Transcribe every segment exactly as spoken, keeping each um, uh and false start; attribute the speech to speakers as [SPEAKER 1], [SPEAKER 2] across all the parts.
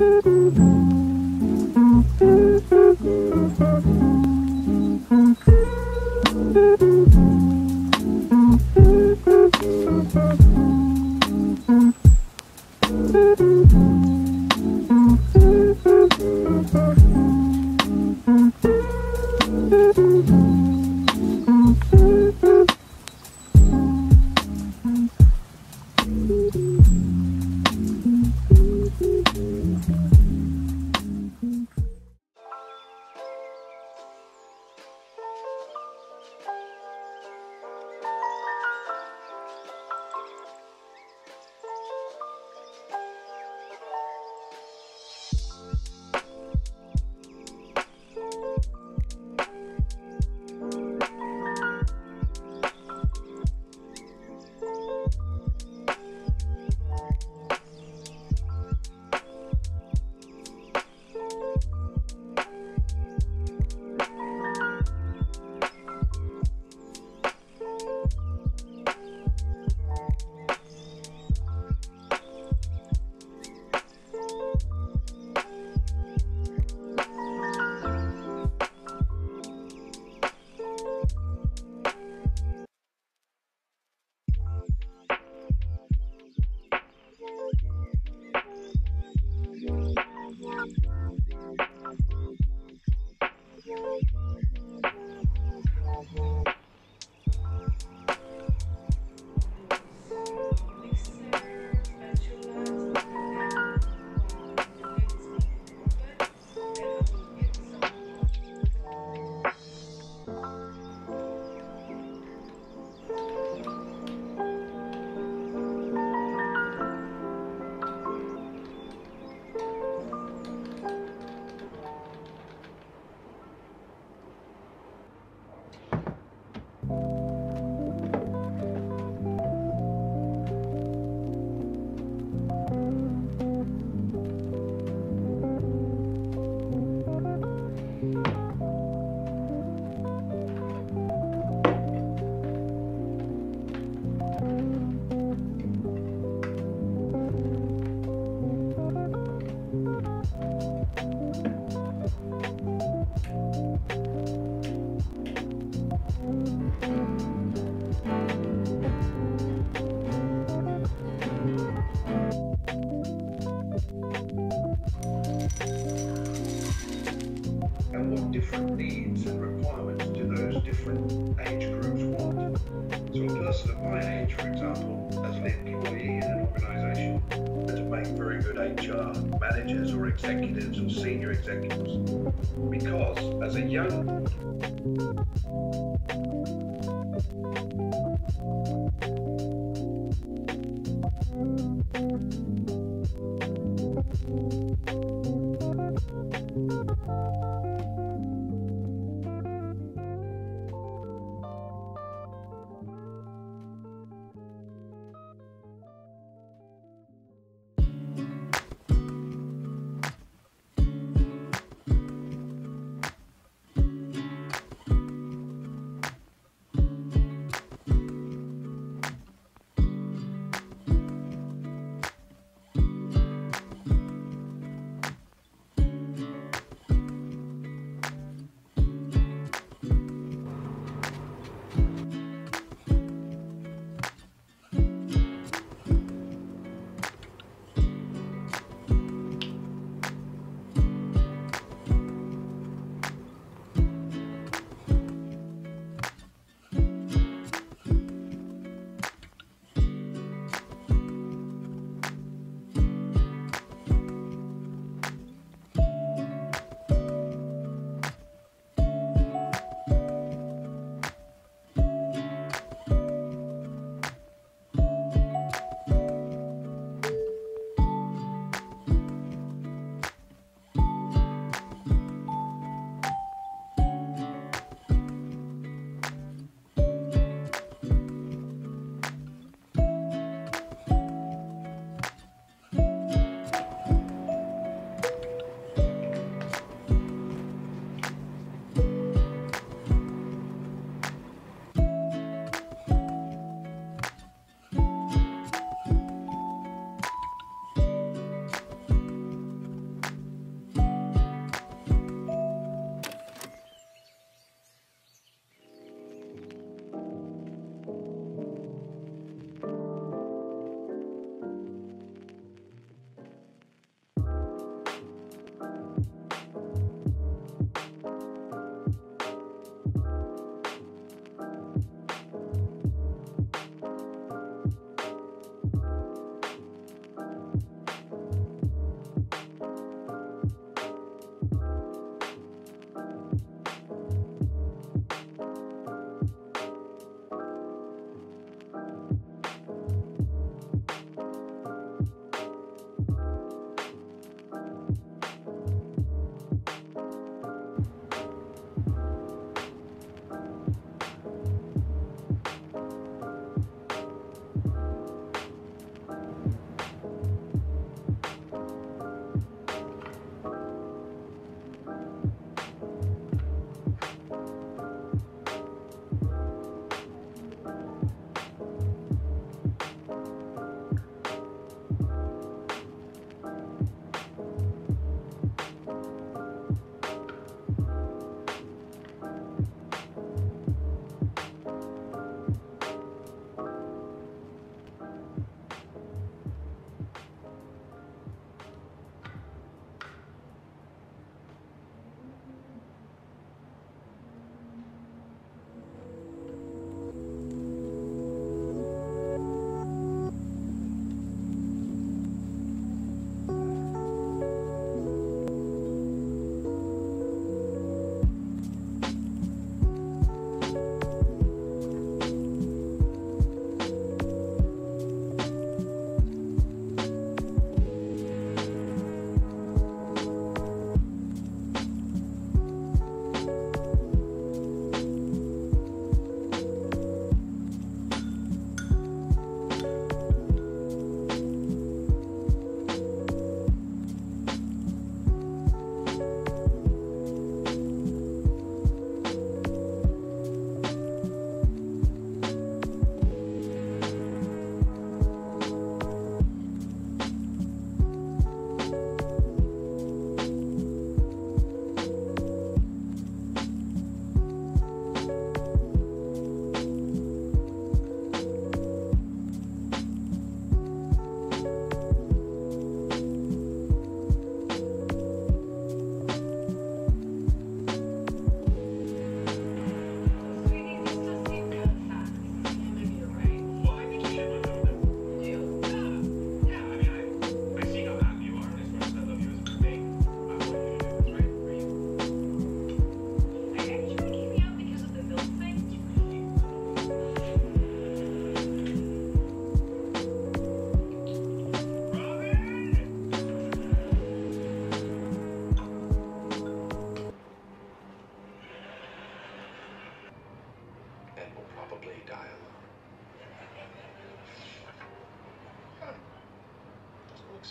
[SPEAKER 1] different needs and requirements do those different age groups want. So a person at my age, for example, as an employee in an organisation, to make very good H R managers or executives or senior executives, because as a young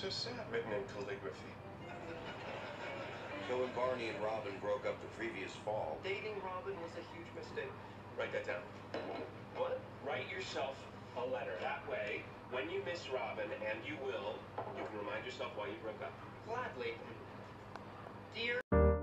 [SPEAKER 2] so sad written in calligraphy.
[SPEAKER 3] So when Barney and Robin broke up the previous fall,
[SPEAKER 4] dating Robin was a huge mistake.
[SPEAKER 2] Write that down.
[SPEAKER 4] What?
[SPEAKER 2] Write yourself a letter. That way, when you miss Robin, and you will, you can remind yourself why you broke up.
[SPEAKER 4] Gladly. Dear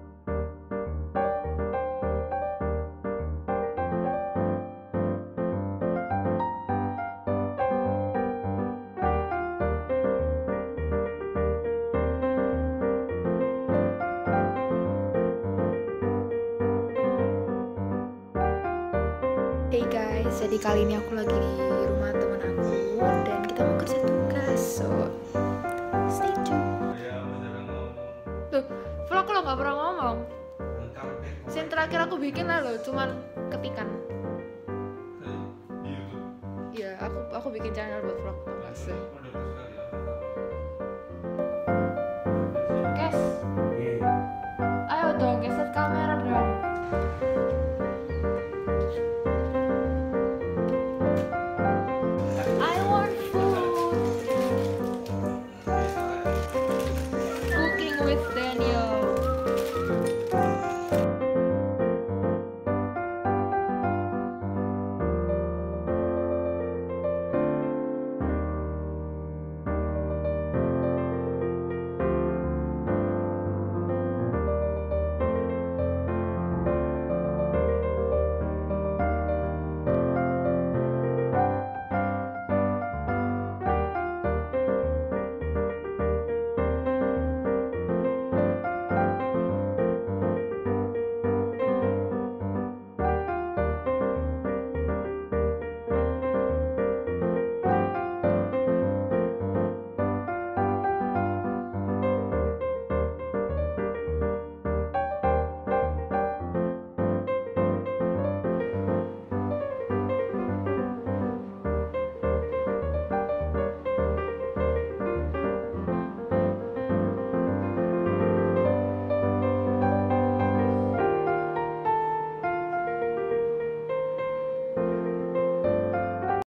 [SPEAKER 5] Hey guys, jadi kali ini aku lagi di rumah teman aku dan kita mau kerja tugas, so stay tune. Tuh, vlog lo nggak pernah ngomong. Scene terakhir aku bikin lah lo, cuman ketikan. Iya, aku aku bikin channel buat vlog tugas.